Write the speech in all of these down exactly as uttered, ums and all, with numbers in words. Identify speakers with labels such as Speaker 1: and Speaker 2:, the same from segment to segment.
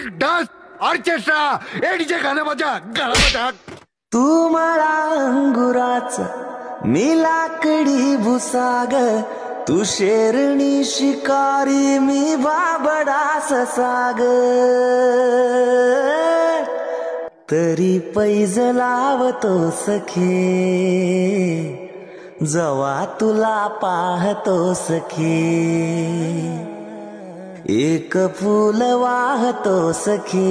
Speaker 1: Dance orchestra एडीचे गाणं बजा गाणं बजा।
Speaker 2: तू मला अंगुराच मी लाकडी भुसाग, तू शेरणी शिकारी मी बाबडा ससाग, तरी पैज लावतो सखे जवा तुला पाहतो सखे, एक फूल वाहतो सखे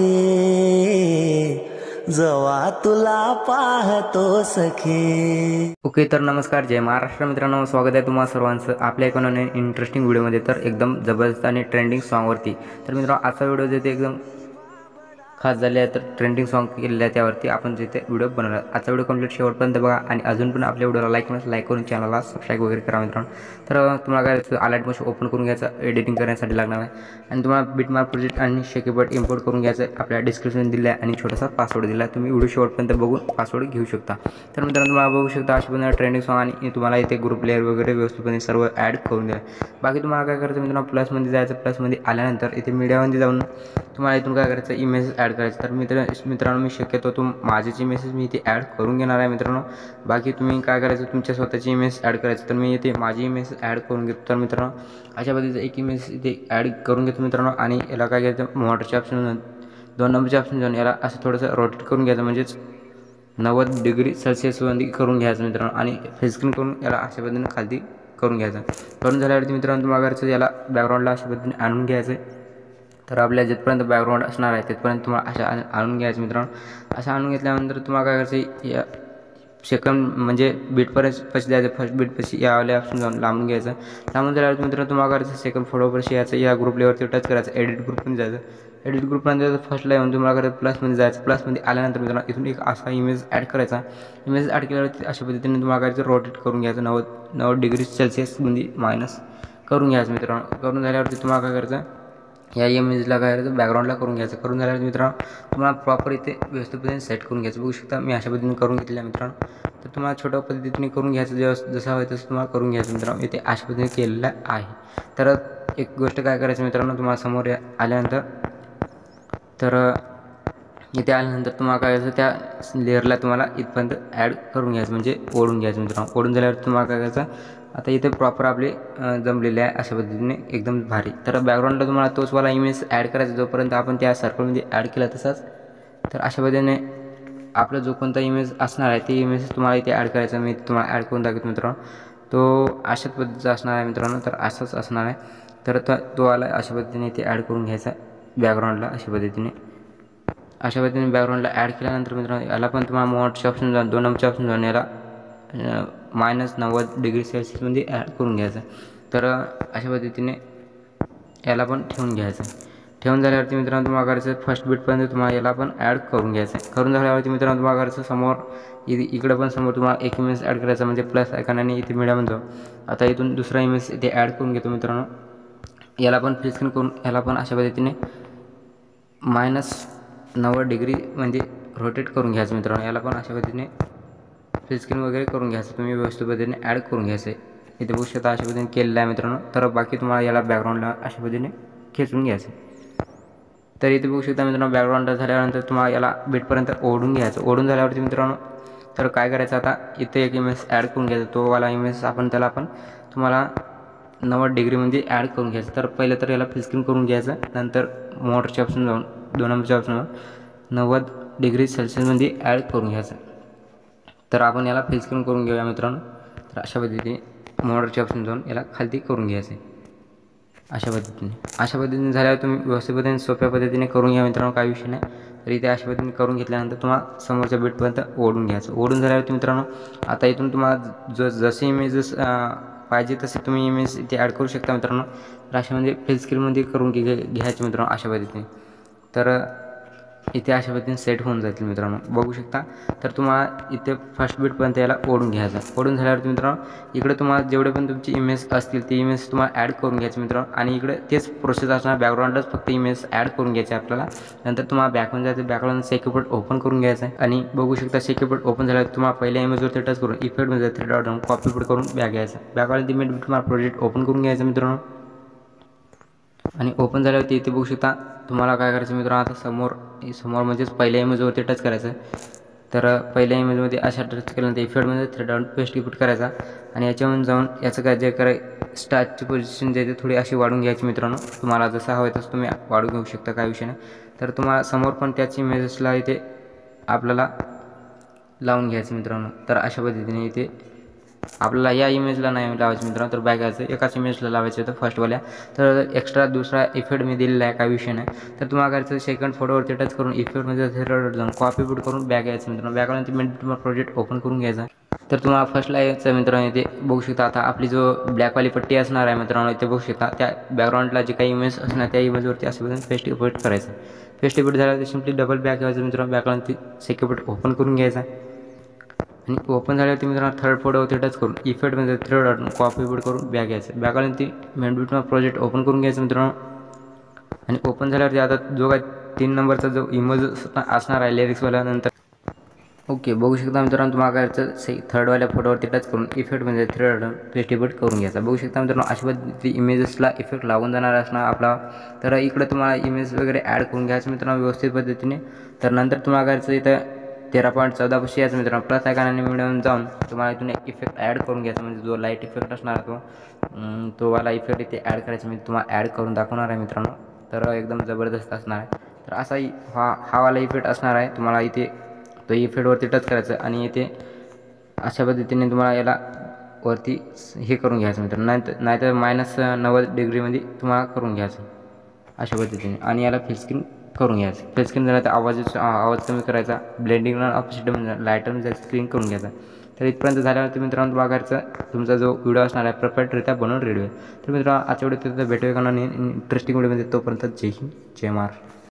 Speaker 2: जवा तुला पाहतो सखे।
Speaker 3: ओके तर नमस्कार, जय महाराष्ट्र मित्रांनो, स्वागत आहे तुम्हा सर्वांचं आपल्या एका नवीन इंटरेस्टिंग व्हिडिओमध्ये। तर एकदम जबरदस्त आणि ट्रेंडिंग सॉन्गवरती। तर मित्रांनो आजचा व्हिडिओ जे ते एकदम खास झाले आहे, तर ट्रेंडिंग सॉन्ग केलेलं आहे त्यावरती आपण जिथे व्हिडिओ बनवला। आजचा व्हिडिओ कंप्लीट शेवटपर्यंत बघा आणि अजून पण आपल्या व्हिडिओला लाईक नसेल लाईक करून चॅनलला सबस्क्राईब वगैरे करा मित्रांनो। तर तुम्हाला काय अलर्ट मोशन ओपन करून घ्यायचं, एडिटिंग करण्यासाठी लागणार आहे आणि तुम्हाला बिटमार्क प्रोजेक्ट आणि शेकीबर्ड इम्पोर्ट करून घ्यायचं आहे। आपल्या डिस्क्रिप्शन दिलं आहे आणि छोटासा पासवर्ड दिला आहे, तुम्ही व्हिडिओ शेवटपर्यंत बघून पासवर्ड घेऊ शकता। तर मित्रांनो तुम्हाला बघू शकता अशा पण ट्रेंडिंग सॉन्ग आणि तुम्हाला इथे ग्रुप लेअर वगैरे व्यवस्थितपणे सर्व ॲड करून द्या। बाकी तुम्हाला काय करायचं मित्रांनो, प्लसमध्ये जायचं, प्लसमध्ये आल्यानंतर इथे मीडियामध्ये जाऊन तुम्हाला इथून काय करायचं, इमेज ॲड करायचं। तर मित्र मित्रांनो मी शक्यतो तुम माझीच इमेजेस मी इथे ॲड करून घेणार आहे मित्रांनो। बाकी तुम्ही काय करायचं, तुमच्या स्वतःची इमेज ॲड करायचं। तर मी इथे माझी इमेज ॲड करून घेतो। तर मित्रांनो अशा पद्धतीचं एक इमेज इथे ॲड करून घेतो मित्रांनो आणि याला काय करायचं, मोटरच्या ऑप्शन दोन नंबरच्या ऑप्शन जाऊन याला असं थोडंसं रोटेट करून घ्यायचं, म्हणजेच नव्वद डिग्री सेल्सिअसमध्ये करून घ्यायचं मित्रांनो आणि फेस स्क्रीन करून याला अशा पद्धतीने खाली करून घ्यायचं। करून झाल्यावरती मित्रांनो तुम्हाला करायचं, याला बॅकग्राऊंडला अशा पद्धतीने आणून घ्यायचं। तर आपल्या जिथपर्यंत बॅकग्राऊंड असणार आहे तिथपर्यंत तुम्हाला अशा आणून घ्यायचं मित्रांनो। असं आणून घेतल्यानंतर तुम्हाला काय करायचं, या सेकंड म्हणजे बीटपर्यंत पैसे द्यायचं, फर्स्ट बीट पैसे यावाले ऑप्शन जाऊन लांबून घ्यायचं। लांबून झाल्यावर मित्रांनो तुम्हाला करायचं, सेकंड फोटोवरशी यायचं, या ग्रुप लेवरती टच करायचं, एडिट ग्रुपमध्ये जायचं, एडिट ग्रुपमध्ये जायचं, फर्स्टला येऊन तुम्हाला करायचं प्लसमध्ये जायचं। प्लसमध्ये आल्यानंतर मित्रांनो इथून एक असा इमेज ॲड करायचा। इमेज ॲड केल्यावरती अशा पद्धतीने तुम्हाला करायचं, रोटेट करून घ्यायचं, नव्वद नव्वद डिग्री सेल्सिअसमध्ये मायनस करून घ्यायचं मित्रांनो। करून झाल्यावरती तुम्हाला काय करायचं, या इमेजला काय करायचं, बॅकग्राऊंडला करून घ्यायचं। करून झाल्यावर मित्रांनो तुम्हाला प्रॉपर इथे व्यवस्थितपणे सेट करून घ्यायचं। बघू शकता मी अशा पद्धतीने करून घेतल्या मित्रांनो। तर तुम्हाला छोट्या पद्धतीने करून घ्यायचं, जेव्हा जसं हवं तसं तुम्हाला करून घ्यायचं मित्रांनो। इथे अशा पद्धतीने केलेलं आहे। तर एक गोष्ट काय करायचं मित्रांनो, तुम्हाला समोर आल्यानंतर तर इथे आल्यानंतर तुम्हाला काय करायचं, त्या लेअरला तुम्हाला इथपर्यंत ॲड करून घ्यायचं, म्हणजे ओढून घ्यायचं मित्रांनो। ओढून झाल्यावर तुम्हाला काय करायचं, आता इथे प्रॉपर आपले जमलेले आहे अशा पद्धतीने एकदम भारी। तर बॅकग्राऊंडला तुम्हाला तोच वाला इमेज ॲड करायचा जोपर्यंत आपण त्या सर्कलमध्ये ॲड केला तसाच। तर अशा पद्धतीने आपला जो कोणता इमेज असणार आहे ते इमेज तुम्हाला इथे ॲड करायचा। मी तुम्हाला ॲड करून दाखवतो मित्रांनो, तो अशाच पद्धतीचा असणार आहे मित्रांनो। तर असंच असणार आहे। तर तो आला अशा पद्धतीने इथे ॲड करून घ्यायचा बॅकग्राऊंडला अशा पद्धतीने। अशा पद्धतीने बॅकग्राऊंडला ॲड केल्यानंतर मित्रांनो याला पण तुम्हाला मोडचे ऑप्शन जाऊन दोन नंबरचे ऑप्शन जाऊन याला मायनस नव्वद डिग्री सेल्सिअसमध्ये ॲड करून घ्यायचं। तर अशा पद्धतीने याला पण ठेवून घ्यायचं। ठेवून झाल्यावरती मित्रांनो तुम्हाला करायचं, फर्स्ट बीटपर्यंत तुम्हाला याला पण ॲड करून घ्यायचं। करून झाल्यावरती मित्रांनो तुम्हाला करायचं, समोर इथे इकडं पण समोर तुम्हाला एक इमेज ॲड करायचा, म्हणजे प्लस आयकॉन आणि इथे मीडियामध्ये जाऊ। आता इथून दुसरा इमेज इथे ॲड करून घेतो मित्रांनो। याला पण फ्री स्क्रीन करून याला पण अशा पद्धतीने मायनस नव्वद डिग्री म्हणजे रोटेट करून घ्यायचं मित्रांनो। याला पण अशा पद्धतीने फ्री स्क्रीन वगैरे करून घ्यायचं, तुम्ही व्यवस्थित पद्धतीने ॲड करून घ्यायचं। इथे बघू शकता अशा पद्धतीने केलेलं आहे मित्रांनो। तर बाकी तुम्हाला याला बॅकग्राऊंडला अशा पद्धतीने खेचून घ्यायचं। तर इथे बघू शकता मित्रांनो, बॅकग्राऊंडला झाल्यानंतर तुम्हाला याला बीटपर्यंत ओढून घ्यायचं। ओढून झाल्यावरती मित्रांनो तर काय करायचं, आता इथे एक इमेज ॲड करून घ्यायचा, तो वाला इमेज आपण त्याला पण तुम्हाला नव्वद डिग्रीमध्ये ॲड करून घ्यायचं। तर पहिलं तर याला फ्री स्क्रीन करून घ्यायचं, नंतर मोटरच्या ऑप्शन जाऊन दोन नंबरच्या ऑप्शन नव्वद डिग्री सेल्सिअसमध्ये ॲड करून घ्यायचं। तर आपण याला फ्री स्क्रीन करून घेऊया मित्रांनो। तर अशा पद्धतीने मोडरच्या ऑप्शन जाऊन याला खाली करून घ्यायचं अशा पद्धतीने। अशा पद्धतीने झाल्यावर तुम्ही व्यवस्थित पद्धतीने सोप्या पद्धतीने करून घ्या मित्रांनो, काही विषय नाही। तर इथे अशा पद्धतीने करून घेतल्यानंतर तुम्हाला समोरच्या बीटपर्यंत ओढून घ्यायचं। ओढून झाल्यावरती मित्रांनो आता इथून तुम्हाला ज जसे इमेजेस पाहिजे तसे तुम्ही इमेज इथे ॲड करू शकता मित्रांनो। तर अशा म्हणजे फुल स्क्रीनमध्ये करून घे घ्यायचे मित्रांनो अशा पद्धतीने। तर इथे अशा पद्धतीने सेट होऊन जातील मित्रांनो, बघू शकता। तर तुम्हाला इथे फर्स्ट बीटपर्यंत याला ओढून घ्यायचं। ओढून झाल्यावरती मित्रांनो इकडे तुम्हाला जेवढे पण तुमची इमेज असतील ते इमेज तुम्हाला ॲड करून घ्यायचे मित्रांनो आणि इकडे तेच प्रोसेस असणार, बॅकग्राऊंडलाच फक्त इमेज ॲड करून घ्यायचे आपल्याला। नंतर तुम्हाला बॅकमध्ये जायचं, बॅकग्राऊंड सेक्युबर्ड ओपन करून घ्यायचं आहे आणि बघू शकता सेक्युबर्ड ओपन झाल्यावर तुम्हाला पहिल्या इमेजवरती टच करून इफेक्टमध्ये थ्री डॉट जाऊन कॉपी पेस्ट करून बॅक घ्यायचं। बॅकवाला ती मेट तुम्हाला प्रोजेक्ट ओपन करून घ्यायचं मित्रांनो। आणि ओपन झाल्यावरती इथे बघू शकता तुम्हाला काय करायचं मित्रांनो, आता समोर समोर म्हणजेच पहिल्या इमेजवरती टच करायचं. तर पहिल्या इमेजमध्ये अशा टच केल्यानंतर इफेक्टमध्ये थ्रेड आउट पेस्ट इफेक्ट करायचा आणि याच्यामध्ये जाऊन याचं काय जे कराय स्टार्टची पोझिशन जे थोडी अशी वाढून घ्यायची मित्रांनो. तुम्हाला जसं हवं आहे तसं तुम्ही वाढून घेऊ शकता, काय विषय नाही. तर तुम्हाला समोर पण त्याच इमेजेसला इथे आपल्याला लावून घ्यायचं मित्रांनो. तर अशा पद्धतीने इथे आपल्याला या इमेजला नाही लावायचं मित्रांनो, तर बॅक यायचं एकाच इमेजला लावायचं होतं फर्स्टवाल्या. तर एक्स्ट्रा दुसरा इफेक्ट मी दिलेला आहे, काय विषय नाही. तर तुम्हाला करायचं सेकंड फोटोवरती टच करून इफेक्टमध्ये थेटर जाऊन कॉपी पेस्ट करून बॅक यायचं मित्रांनो. बॅकला मेन तुम्हाला प्रोजेक्ट ओपन करून घ्यायचा. तर तुम्हाला फर्स्टला यायचं मित्रांनो, इथे बघू शकता आता आपली जो ब्लॅकवाली पट्टी असणार आहे मित्रांनो, इथे बघू शकता त्या बॅकग्राऊंडला जे काही इमेज असणार त्या इमेजवरती असं बघून पेस्ट इफेक्ट करायचं. पेस्ट इफेक्ट झालं तर सिम्पली डबल बॅक यायचं मित्रांनो. बॅकला ती सेकंड ओपन करून घ्यायचा आणि ओपन झाल्यावरती मित्रांनो थर्ड फोटोवरती टच करून इफेक्टमध्ये थ्रेड कॉपी पेस्ट करून बॅक यायचं. बॅकला ती मेन बिटमा प्रोजेक्ट ओपन करून घ्यायचं मित्रांनो. आणि ओपन झाल्यावरती आता जो काय तीन नंबरचा जो इमेज असणार आहे लिरिक्सवाल्या नंतर ओके बघू शकता मित्रांनो. तुम्हाला करायचं से थर्डवाल्या फोटोवरती टच करून इफेक्टमध्ये थ्रेड पेस्ट इफेक्ट करून घ्यायचा. बघू शकता मित्रांनो अशा पद्धती इमेजेसला इफेक्ट लागून जाणार असणार आपला. तर इकडे तुम्हाला इमेज वगैरे ॲड करून घ्यायचं मित्रांनो व्यवस्थित पद्धतीने. तर नंतर तुम्हाला करायचं इथं तेरा पॉईंट चौदा पाशी यायचं मित्रांनो. प्लस आयकॉन मिळून जाऊन तुम्हाला इथून एक इफेक्ट ॲड करून घ्यायचा, म्हणजे जो लाईट इफेक्ट असणार तो तो वाला इफेक्ट इथे ॲड करायचा. मी तुम्हाला ॲड करून दाखवणार आहे मित्रांनो. तर एकदम जबरदस्त असणार आहे. तर असा हा हा वाला इफेक्ट असणार आहे. तुम्हाला इथे तो इफेक्टवरती टच करायचं आणि इथे अशा पद्धतीने तुम्हाला याला वरती हे करून घ्यायचं मित्रांनो. नाहीतर नाहीतर मायनस नव्वद डिग्रीमध्ये तुम्हाला करून घ्यायचं अशा पद्धतीने. आणि याला फिल स्क्रीन करून घ्यायचं. फिल स्क्रीन झाला तर आवाज आवाज कमी करायचा. ब्लेंडिंगला ऑपोजिट म्हणजे लायटर स्क्रीन करून घ्यायचा. तर इथपर्यंत झाल्यावरती मित्रांनो तुम्हाला करायचं तुमचा जो व्हिडिओ असणार आहे परफेक्टरित्या बनवून रेडी होईल. तर मित्रांनो आजच्या व्हिडिओ तिथं भेटूया का नाही इंटरेस्टिंग व्हिडिओमध्ये. तोपर्यंत जय हिंद जय महाराष्ट्र.